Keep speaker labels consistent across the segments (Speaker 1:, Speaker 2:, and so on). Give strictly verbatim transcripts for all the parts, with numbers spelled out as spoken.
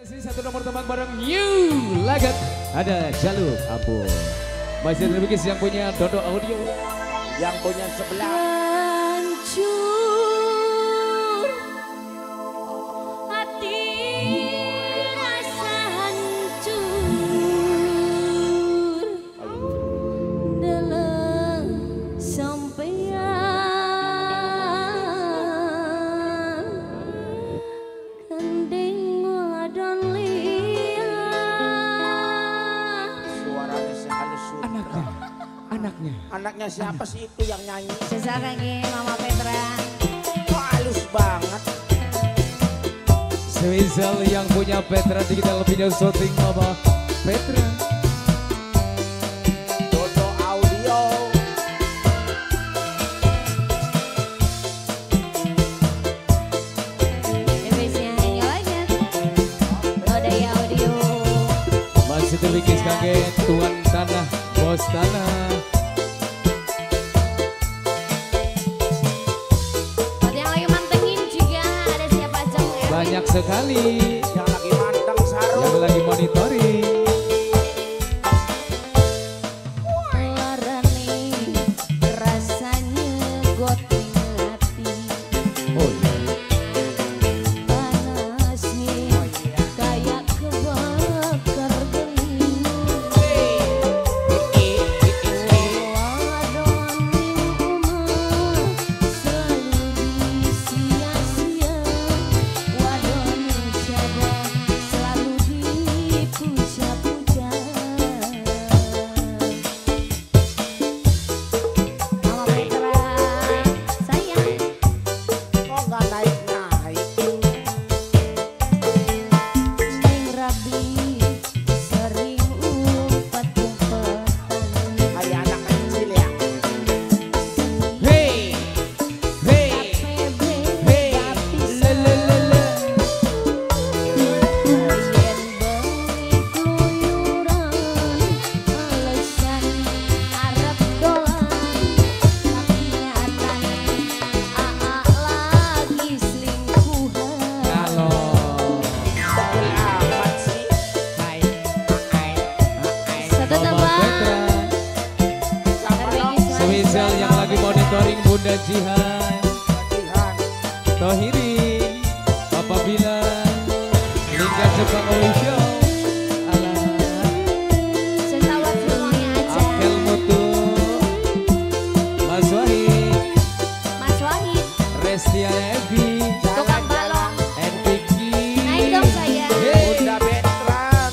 Speaker 1: Sisi satu nomor tembak bareng New Lagat. Ada Jalur Ampun. Masih terbikin yang punya Dodo Audio.
Speaker 2: Yang punya sebelah.
Speaker 3: Hancur hati rasa hancur dalam sampean kandeng wadon liya.
Speaker 2: Suaranya sehalus sutra.
Speaker 1: Anaknya, anaknya.
Speaker 2: Anaknya siapa sih itu yang nyanyi?
Speaker 3: Sesal kaki Mama Petra.
Speaker 2: Kok halus banget.
Speaker 1: Spesial yang punya Petra Digital Video Shooting Mama Petra.
Speaker 2: Dodo Audio.
Speaker 3: Efeknya hanya aja. Dodo Audio.
Speaker 1: Masih terbikin kaget Tuan Tanah, Bos Tanah.
Speaker 3: Buat yang lagi mantengin juga ada siapa aja ya?
Speaker 1: Banyak sekali
Speaker 2: Yang lagi manteng sarung.
Speaker 1: yang lagi monitoring.
Speaker 3: Larane rasanya goting hati.
Speaker 1: Oh iya.
Speaker 3: Panasnya kayak kebakar geni. Wadon rumah selalu disia-sia. Wadon jaga selalu dipuja-puja. Mama Petra sayang.
Speaker 2: Kok nggak naik-naik?
Speaker 3: Neng Rabi sering umpat-umpatan.
Speaker 2: Hari anak kecil ya.
Speaker 1: Hey, hey, hey, le le le le. Halo.
Speaker 2: Amat sih. Hai. Hai. Hai.
Speaker 1: Mama Petra.
Speaker 2: Sama dong.
Speaker 1: Spesial yang lagi monitoring Bunda Jihan,
Speaker 2: Latihan.
Speaker 1: Tohiri, Papa Bilang, Lingga Jepang Official, Akel Mutu, Mas Wahid, Restiana Evi, and Vicky. Hey.
Speaker 2: Bunda Betran.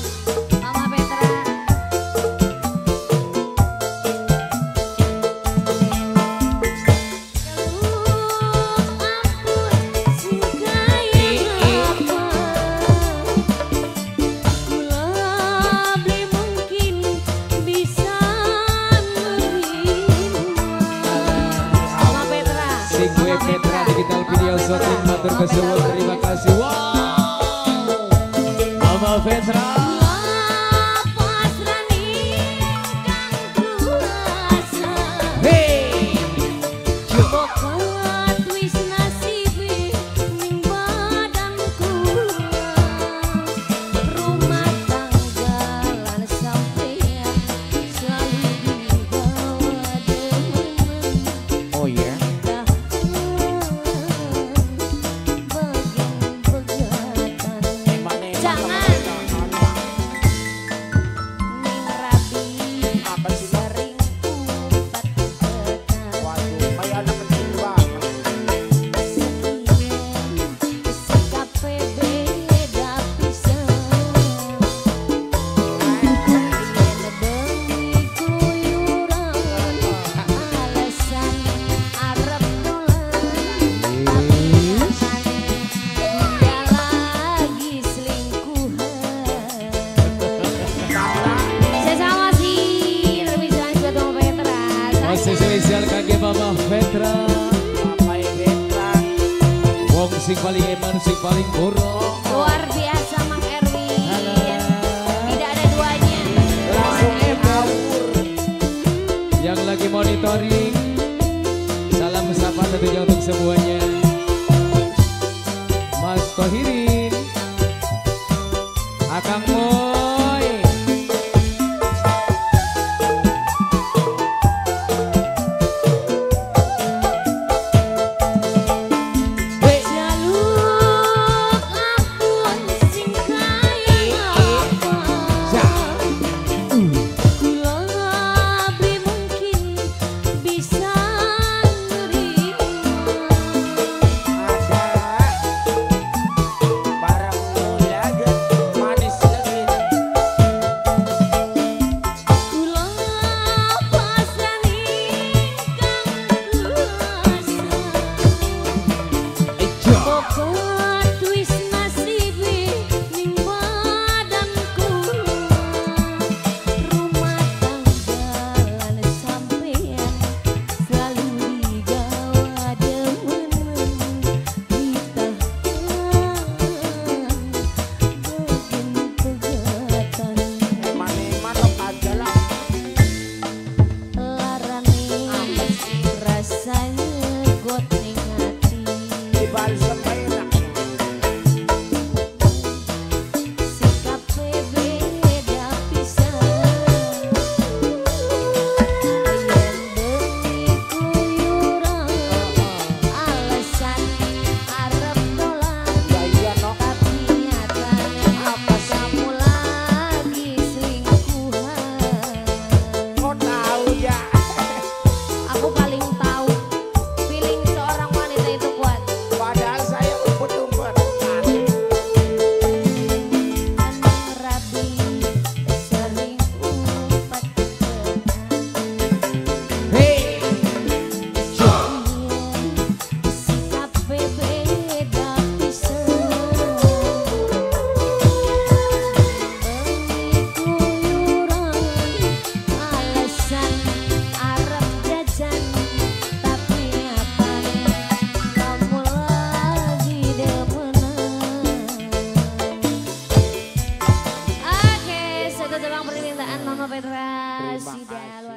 Speaker 1: Sing gue Petra Digital Video Shooting matur kesuwun, terima kasih. Wow, Mama Petra. Hey, oh ya.
Speaker 2: Emang nih,
Speaker 3: Jangan.
Speaker 2: mantap.
Speaker 3: Ning Rabi
Speaker 2: Apa sih?
Speaker 3: sering umpat-umpatan.
Speaker 2: Waduh, kayak anak kecil banget.
Speaker 3: Sikap beda pisan. Yen bengi keluyuran, alasan arep dolan. Dia lagi selingkuhan. Saya sama sih, lebih jalan buat Mama Petra.
Speaker 1: Masih spesial kage Mama Petra.
Speaker 2: Papai Betran.
Speaker 1: Wong sing paling eman, sing paling buruk.
Speaker 3: Luar biasa Mang Erwin. Tidak ada duanya.
Speaker 2: Langsung ngawur.
Speaker 1: Yang lagi monitoring, salam sapa tentunya untuk semuanya. Mas Tohirin, Akang Moy.
Speaker 3: Mama Petra, sudah luar